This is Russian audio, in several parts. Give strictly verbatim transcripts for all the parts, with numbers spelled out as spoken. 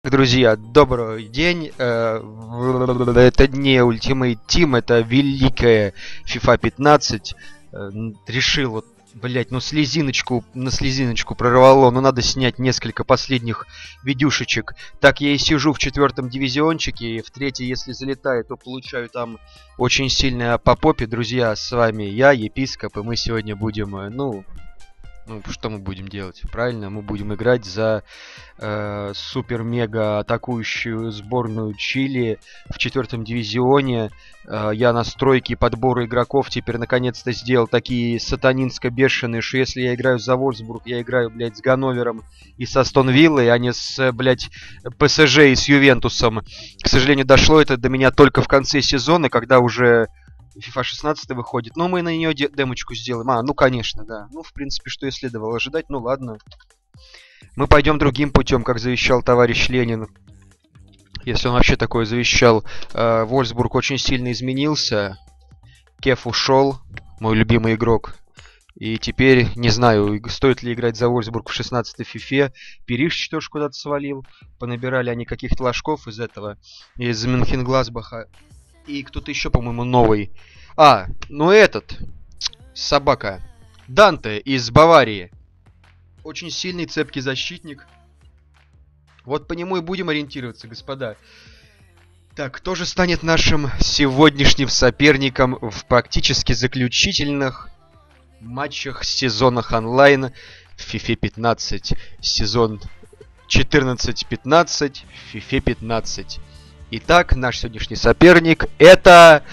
Друзья, добрый день. Э, Это не Ultimate Team, это великая FIFA пятнадцать. Э, Решил вот, блять, ну слезиночку, на слезиночку прорвало, но надо снять несколько последних видюшечек. Так я и сижу в четвертом дивизиончике, и в третий, если залетаю, то получаю там очень сильно по попе. Друзья, с вами я, Епископ, и мы сегодня будем, э, ну... Ну, что мы будем делать? Правильно, мы будем играть за э, супер-мега атакующую сборную Чили в четвертом дивизионе. Э, я настройки подбора игроков теперь наконец-то сделал такие сатанинско-бешеные, что если я играю за Вольфсбург, я играю, блядь, с Ганновером и со Астон Виллой, а не с, блядь, ПСЖ и с Ювентусом. К сожалению, дошло это до меня только в конце сезона, когда уже... FIFA шестнадцать выходит. Но мы на нее де- демочку сделаем. А, ну конечно, да. Ну, в принципе, что и следовало ожидать. Ну ладно. Мы пойдем другим путем, как завещал товарищ Ленин. Если он вообще такое завещал. Э, Вольфсбург очень сильно изменился. Кеф ушел. Мой любимый игрок. И теперь, не знаю, стоит ли играть за Вольфсбург в шестнадцатой фифе. Перишич тоже куда-то свалил. Понабирали они каких-то ложков из этого. Из Мюнхенгласбаха. И кто-то еще, по-моему, новый. А, ну этот. Собака. Данте из Баварии. Очень сильный, цепкий защитник. Вот по нему и будем ориентироваться, господа. Так, кто же станет нашим сегодняшним соперником в практически заключительных матчах сезонах онлайн в FIFA пятнадцать. Сезон четырнадцать пятнадцать в FIFA пятнадцать. Итак, наш сегодняшний соперник это...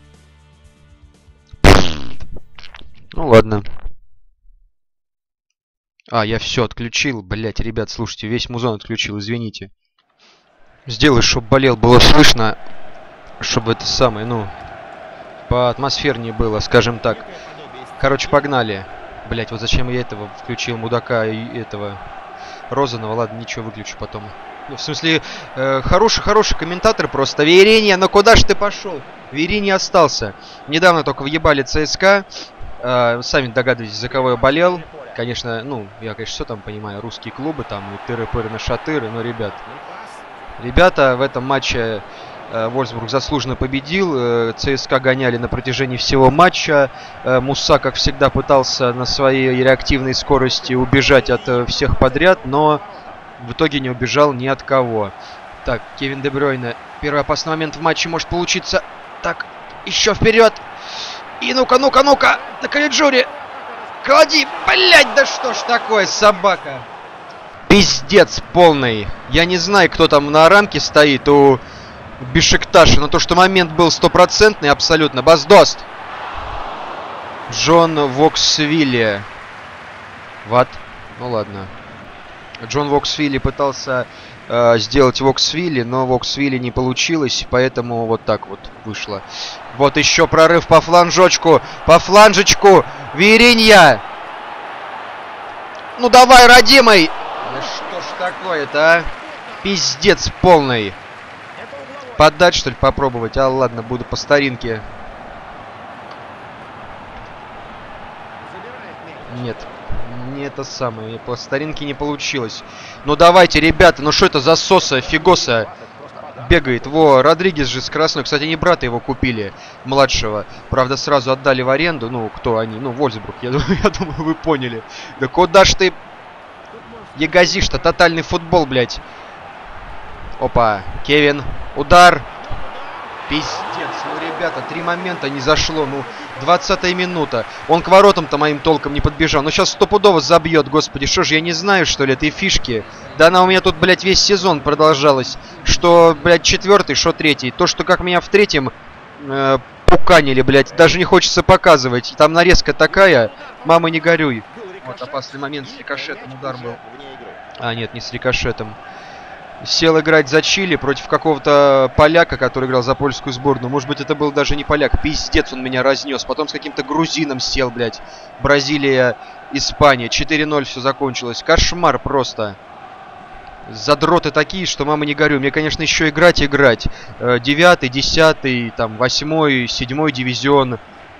Ну ладно. А, я все отключил. Блять, ребят, слушайте, весь музон отключил, извините. Сделай, чтобы болел, было слышно. Чтобы это самое, ну... Поатмосфернее было, скажем так. Короче, погнали. Блять, вот зачем я этого включил, мудака и этого... Розанова, ладно, ничего, выключу потом. В смысле, э, хороший-хороший комментатор просто. Веринья, ну куда ж ты пошел? Веринья остался. Недавно только въебали ЦСКА. Э, сами догадываетесь, за кого я болел. Конечно, ну, я, конечно, все там понимаю. Русские клубы, там, и тыры-пыры на шатыры. Но, ребят, ребята, в этом матче э, Вольфсбург заслуженно победил. Э, ЦСКА гоняли на протяжении всего матча. Э, Муса, как всегда, пытался на своей реактивной скорости убежать от э, всех подряд, но... В итоге не убежал ни от кого. Так, Кевин Де Брюйне. Первый опасный момент в матче может получиться. Так, еще вперед. И ну-ка, ну-ка, ну-ка. На Калиджуре. Клади. Блять, да что ж такое, собака. Пиздец полный. Я не знаю, кто там на рамке стоит у Бешикташа. Но то, что момент был стопроцентный, абсолютно. Баздост. Джон Воксвилли. Ват. Ну ладно. Джон Воксвилли пытался э, сделать Воксвилли, но Воксвилли не получилось, поэтому вот так вот вышло. Вот еще прорыв по фланжочку, по фланжечку, Веринья! Ну давай, родимый! Да что ж такое-то, а? Пиздец полный. Поддать, что ли, попробовать? А ладно, буду по старинке. Нет. Не это самое, по старинке не получилось. Ну давайте, ребята, ну что это за соса, фигоса бегает? Во, Родригес же скоростной. Кстати, они брата его купили, младшего. Правда, сразу отдали в аренду. Ну, кто они? Ну, Вольфсбург, я думаю, я думаю, вы поняли. Да куда ж ты ягозишь-то? Тотальный футбол, блядь. Опа, Кевин, удар. Пиздец, ну, ребята, три момента не зашло, ну, двадцатая минута. Он к воротам-то моим толком не подбежал. Ну, сейчас стопудово забьет, господи, что ж, я не знаю, что ли, этой фишки? Да она у меня тут, блядь, весь сезон продолжалась. Что, блядь, четвертый, что третий. То, что как меня в третьем э, пуканили, блядь, даже не хочется показывать. Там нарезка такая, мама, не горюй. Вот опасный момент с рикошетом, удар был. А, нет, не с рикошетом. Сел играть за Чили против какого-то поляка, который играл за польскую сборную. Может быть, это был даже не поляк. Пиздец, он меня разнес. Потом с каким-то грузином сел, блядь. Бразилия, Испания. четыре ноль все закончилось. Кошмар просто. Задроты такие, что мама не горю. Мне, конечно, еще играть играть. Девятый, десятый, там, восьмой, седьмой дивизион.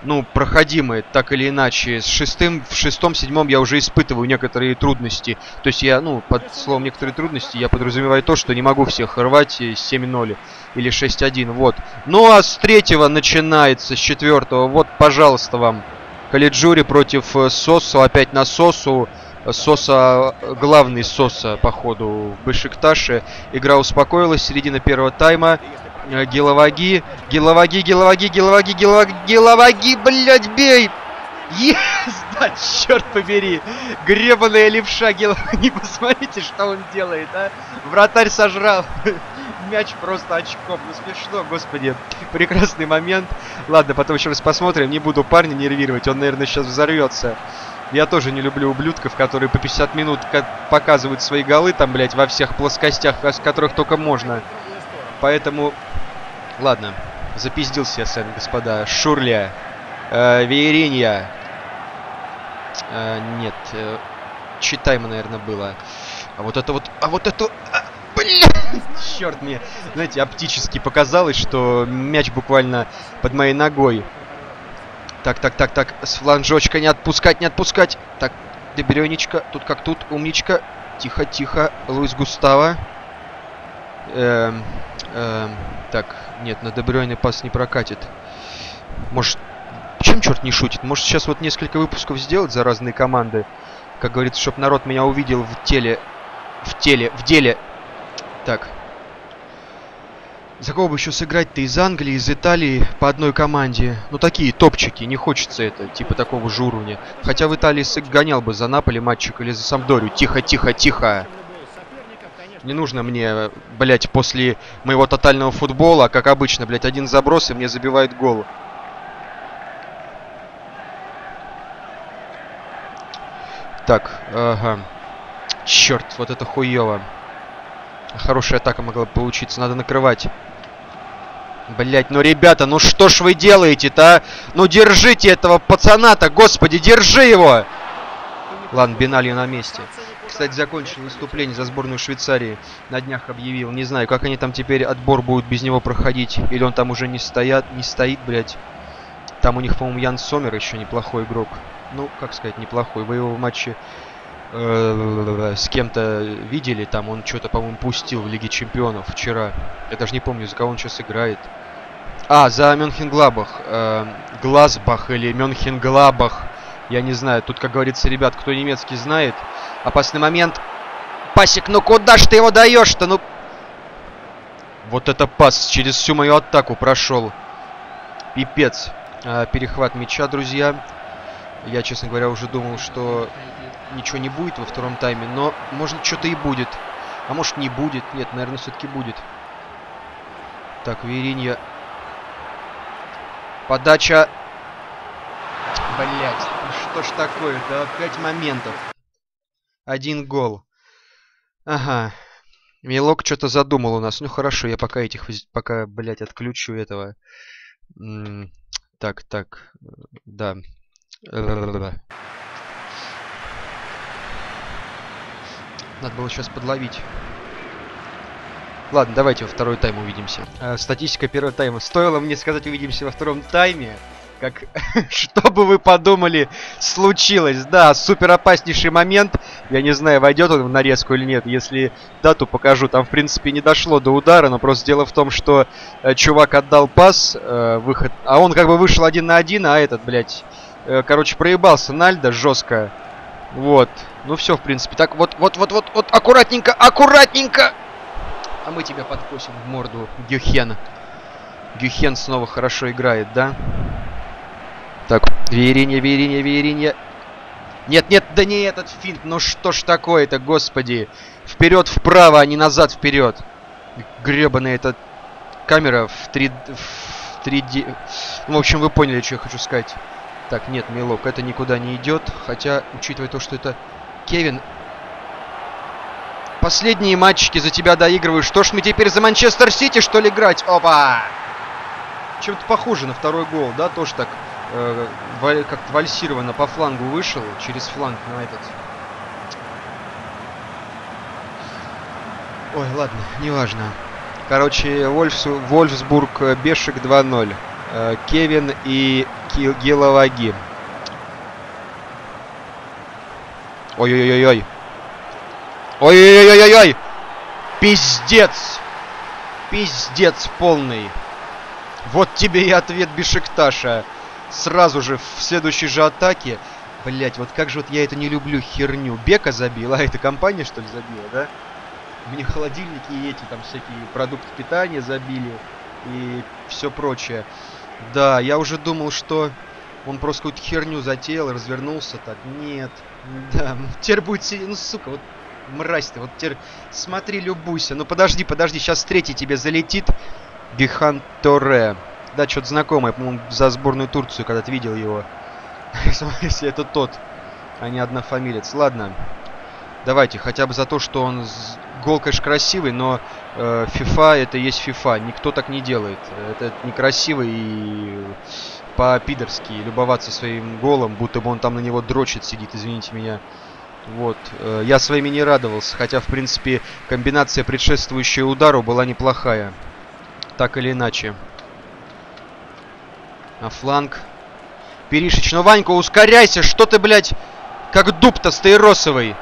ну, проходимые, так или иначе. С шестым, в шестом-седьмом я уже испытываю некоторые трудности. То есть я, ну, под словом некоторые трудности я подразумеваю то, что не могу всех рвать семь ноль или шесть один, вот. Ну, а с третьего начинается, с четвертого, вот, пожалуйста, вам. Калиджури против Сосу, опять на Сосу. Соса, главный Соса, походу, в Бешикташе. Игра успокоилась, середина первого тайма. Гиловаги, Гиловаги, Гиловаги, Гиловаги, Гиловаги, Гиловаги, блядь, бей! Ес, да, черт побери! Гребаная левша Гиловаги, посмотрите, что он делает, а! Вратарь сожрал. Мяч просто очком, ну смешно, господи. Прекрасный момент. Ладно, потом еще раз посмотрим, не буду парня нервировать, он, наверное, сейчас взорвется. Я тоже не люблю ублюдков, которые по пятьдесят минут показывают свои голы там, блядь, во всех плоскостях, с которых только можно. Поэтому, ладно, запиздился я с вами, господа. Шурля, э, Вееринья. Э, нет, э, читаемо, наверное, было. А вот это вот, а вот это... А, блядь! Черт, мне, знаете, оптически показалось, что мяч буквально под моей ногой. Так, так, так, так, с фланжочка не отпускать, не отпускать. Так, Дебрёнечка, тут как тут, умничка. Тихо, тихо, Луис Густаво. Эм, эм, так, нет, на Дебрёйне пас не прокатит. Может, чем черт не шутит? Может, сейчас вот несколько выпусков сделать за разные команды? Как говорится, чтобы народ меня увидел в теле, в теле, в деле. Так. За кого бы еще сыграть-то? Из Англии, из Италии по одной команде. Ну, такие топчики, не хочется это, типа такого же уровня. Хотя в Италии гонял бы за Наполи матчик или за Самдорию. Тихо, тихо, тихо. Не нужно мне, блять, после моего тотального футбола, как обычно, блять, один заброс и мне забивает гол. Так, ага. Черт, вот это хуево. Хорошая атака могла бы получиться, надо накрывать. Блять, ну ребята, ну что ж вы делаете-то, а? Ну держите этого пацана-то, господи, держи его! Ладно, Беналью на месте. Кстати, закончил выступление за сборную Швейцарии. На днях объявил. Не знаю, как они там теперь отбор будут без него проходить. Или он там уже не стоят, не стоит, блять. Там у них, по-моему, Ян Сомер еще неплохой игрок. Ну, как сказать, неплохой. Вы его в матче э, с кем-то видели. Там он что-то, по-моему, пустил в Лиге Чемпионов вчера. Я даже не помню, за кого он сейчас играет. А, за Мюнхенглабах. Э, Глазбах или Мюнхенглабах. Я не знаю. Тут, как говорится, ребят, кто немецкий знает. Опасный момент. Пасик, ну куда ж ты его даешь-то? Ну... Вот это пас через всю мою атаку прошел. Пипец. А, перехват мяча, друзья. Я, честно говоря, уже думал, что ничего не будет во втором тайме. Но, может, что-то и будет. А может, не будет. Нет, наверное, все-таки будет. Так, Вееринья. Подача. Блять, что ж такое-то? Пять моментов. Один гол. Ага. Милок что-то задумал у нас. Ну хорошо, я пока этих, пока, блять, отключу этого. М-м, так, так, да. Надо было сейчас подловить. Ладно, давайте во второй тайм увидимся. А, статистика первого тайма. Стоило мне сказать увидимся во втором тайме, как, что бы вы подумали, случилось. Да, супер опаснейший момент. Я не знаю, войдет он в нарезку или нет. Если дату покажу, там в принципе не дошло до удара. Но просто дело в том, что э, чувак отдал пас, э, выход. А он как бы вышел один на один, а этот, блядь, э, короче, проебался Нальдо жестко. Вот. Ну все, в принципе. Так, вот, вот, вот, вот, вот, аккуратненько, аккуратненько. А мы тебя подкосим в морду, Гюхен. Гюхен снова хорошо играет, да? Так, Вееринья, Вееринья, Вееринья. Нет, нет, да не этот финт. Ну что ж такое-то, господи. Вперед, вправо, а не назад, вперед. Гребаная эта камера в три дэ. Ну, в общем, вы поняли, что я хочу сказать. Так, нет, Милок, это никуда не идет. Хотя, учитывая то, что это Кевин. Последние матчики за тебя доигрываю. Что ж мы теперь за Манчестер Сити, что ли, играть? Опа! Чем-то похоже на второй гол, да? Тоже так э, как-то вальсированно по флангу вышел. Через фланг на этот. Ой, ладно, неважно. Короче, Вольфс, Вольфсбург, Бешик два ноль. Э, Кевин и Геловаги. Ой-ой-ой-ой. Ой-ой-ой-ой-ой. Пиздец. Пиздец полный. Вот тебе и ответ Бешикташа. Сразу же в следующей же атаке. Блять, вот как же вот я это не люблю херню. Бека забила, а это компания что ли забила, да? Мне холодильники и эти там всякие продукты питания забили. И все прочее. Да, я уже думал, что он просто какую-то херню затеял, развернулся так. Нет. Да, теперь будет сидеть. Ну, сука, вот мразь ты. Вот теперь смотри, любуйся. Ну, подожди, подожди. Сейчас третий тебе залетит. Гихан Торе. Да, что-то знакомое. По-моему, за сборную Турцию когда-то видел его. Если это тот, а не однофамилец. Ладно. Давайте, хотя бы за то, что он... Гол, конечно, красивый, но э, FIFA это есть FIFA. Никто так не делает. Это некрасиво и по-пидорски любоваться своим голом, будто бы он там на него дрочит, сидит, извините меня. Вот. Э, я своими не радовался, хотя, в принципе, комбинация, предшествующая удару, была неплохая. Так или иначе. А фланг... Перишич, ну, Ванька, ускоряйся! Что ты, блядь, как дуб-то стаиросовый?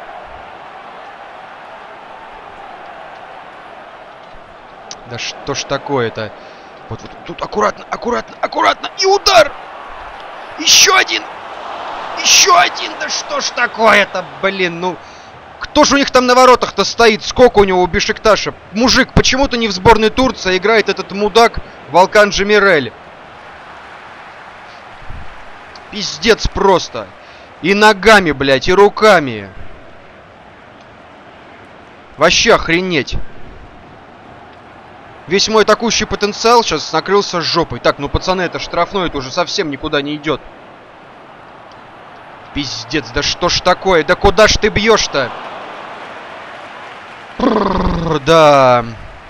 Да что ж такое-то? Вот, вот тут аккуратно, аккуратно, аккуратно. И удар! Еще один! Еще один! Да что ж такое-то, блин, ну... Кто же у них там на воротах-то стоит? Сколько у него у Бешикташа? Мужик, почему-то не в сборной Турции играет этот мудак Волкан Джемирель. Пиздец просто. И ногами, блядь, и руками. Вообще охренеть. Весь мой атакующий потенциал сейчас накрылся жопой. Так, ну, пацаны, это штрафной, это уже совсем никуда не идет. Пиздец, да что ж такое? Да куда ж ты бьешь-то? Да.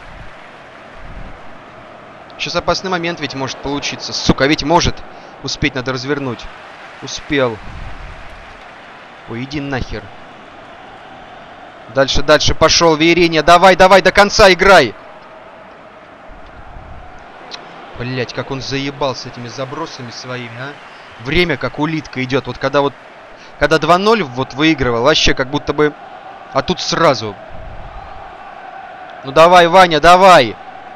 Сейчас опасный момент ведь может получиться. Сука, ведь может. Успеть надо развернуть. Успел. Ой, иди нахер. Дальше, дальше пошел Вееринья. Давай, давай, до конца играй. Блять, как он заебал с этими забросами своими, а? Время как улитка идет. Вот когда вот... Когда два ноль вот выигрывал, вообще как будто бы... А тут сразу. Ну давай, Ваня, давай.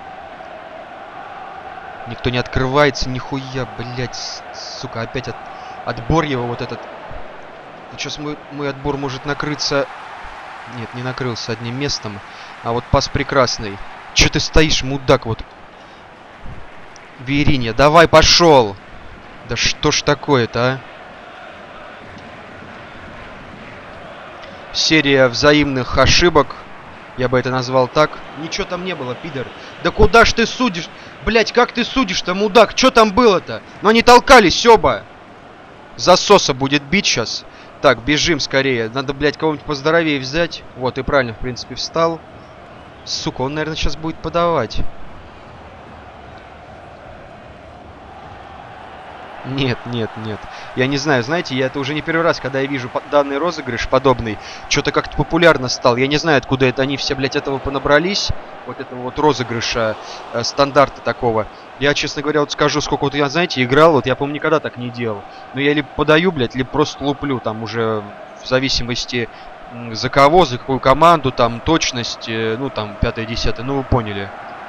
Никто не открывается, нихуя, блять. Сука, опять от... отбор его вот этот. Сейчас мой, мой отбор может накрыться... Нет, не накрылся одним местом. А вот пас прекрасный. Че ты стоишь, мудак, вот... Вееринья, давай, пошел! Да что ж такое-то, а? Серия взаимных ошибок. Я бы это назвал так. Ничего там не было, пидор. Да куда ж ты судишь? Блять, как ты судишь-то, мудак? Что там было-то? Ну они толкались оба. Засоса будет бить сейчас. Так, бежим скорее. Надо, блять, кого-нибудь поздоровее взять. Вот, и правильно, в принципе, встал. Сука, он, наверное, сейчас будет подавать. Нет, нет, нет. Я не знаю, знаете, я это уже не первый раз, когда я вижу данный розыгрыш подобный, что-то как-то популярно стал. Я не знаю, откуда это они все, блядь, этого понабрались. Вот этого вот розыгрыша, э, стандарта такого. Я, честно говоря, вот скажу, сколько вот я, знаете, играл, вот я, по-моему, никогда так не делал. Но я либо подаю, блядь, либо просто луплю, там уже в зависимости за кого, за какую команду, там точность, э, ну там пятое-десятое, ну вы поняли.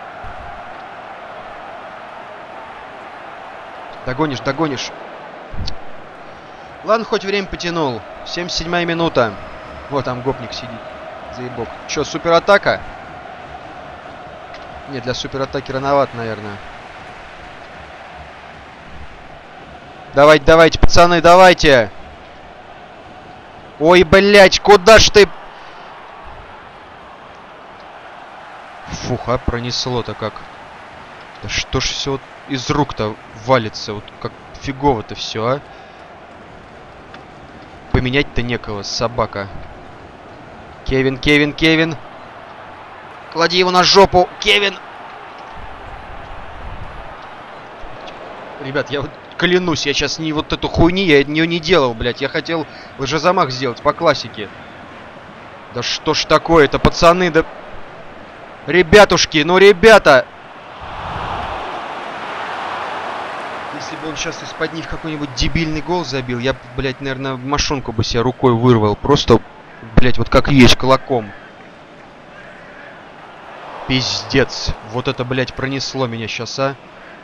Догонишь, догонишь. Ладно, хоть время потянул. семьдесят седьмая минута. Вот там гопник сидит. Заебок. Че, суператака? Нет, для суператаки рановато, наверное. Давайте, давайте, пацаны, давайте. Ой, блядь, куда ж ты... Фух, а пронесло-то как. Да что ж все вот из рук-то валится, вот как фигово-то все, а? Поменять-то некого, собака. Кевин, Кевин, Кевин. Клади его на жопу, Кевин. Ребят, я вот клянусь, я сейчас не вот эту хуйни, я ее не делал, блядь. Я хотел лжезамах сделать по классике. Да что ж такое-то, пацаны, да... Ребятушки, ну ребята... Если бы он сейчас из-под них какой-нибудь дебильный гол забил, я, блядь, наверное, мошонку бы себе рукой вырвал. Просто, блядь, вот как есть, кулаком. Пиздец. Вот это, блядь, пронесло меня сейчас, а.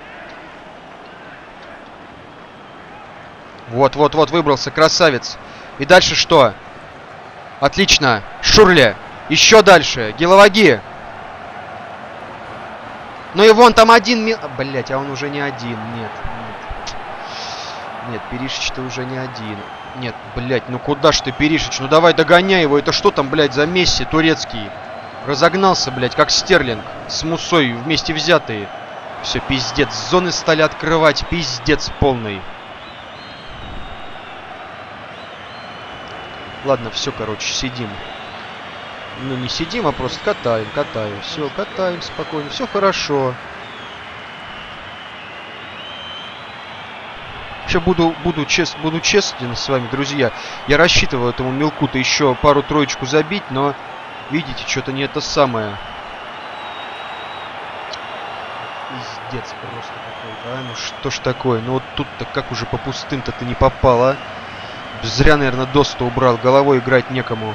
Вот-вот-вот, выбрался, красавец. И дальше что? Отлично. Шурле. Еще дальше. Гиловаги. Ну и вон там один... Ми... Блять, а он уже не один. Нет, нет. Нет, Перишич-то уже не один. Нет, блять, ну куда ж ты, Перишич? Ну давай догоняй его. Это что там, блять, за Месси турецкий? Разогнался, блять, как Стерлинг. С Мусой вместе взятые. Все, пиздец. Зоны стали открывать. Пиздец полный. Ладно, все, короче, сидим. Ну, не сидим, а просто катаем, катаем. Все, катаем спокойно, все хорошо. Вообще буду, буду, чест, буду честен с вами, друзья. Я рассчитывал этому мелку-то еще пару-троечку забить, но, видите, что-то не это самое. Пиздец просто какой-то, а? Ну что ж такое? Ну вот тут-то как уже по пустым-то ты не попал, а? Зря, наверное, Доста убрал. Головой играть некому.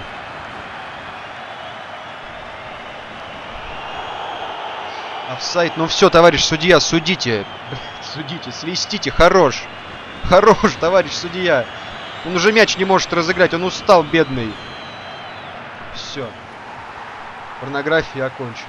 Офсайд. Ну все, товарищ судья, судите. Судите, свистите. Хорош. Хорош, товарищ судья. Он уже мяч не может разыграть. Он устал, бедный. Все. Порнография окончена.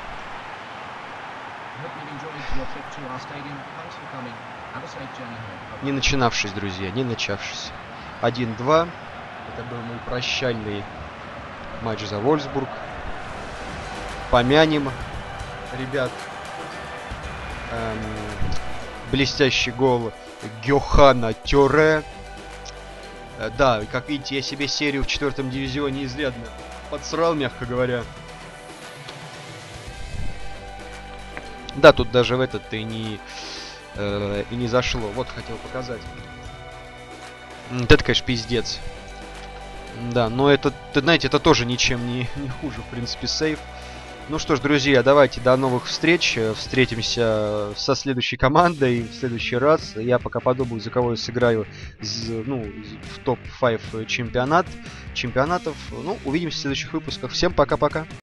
Не начинавшись, друзья, не начавшись. один-два. Это был мой прощальный матч за Вольфсбург. Помянем, ребят. Эм, блестящий гол Гёхана Тёре. Э, да, как видите, я себе серию в четвертом дивизионе изрядно подсрал, мягко говоря. Да, тут даже в этот-то и не, э, и не зашло. Вот хотел показать. Это, конечно, пиздец. Да, но это, знаете, это тоже ничем не, не хуже, в принципе, сейф. Ну что ж, друзья, давайте до новых встреч. Встретимся со следующей командой в следующий раз. Я пока подумаю, за кого я сыграю, ну, в топ пять чемпионат, чемпионатов. Ну, увидимся в следующих выпусках. Всем пока-пока.